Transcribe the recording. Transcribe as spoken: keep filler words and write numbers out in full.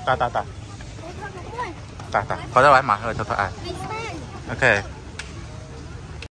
ta ta ta ta ta có ra bán mà thôi thôi thôi à ok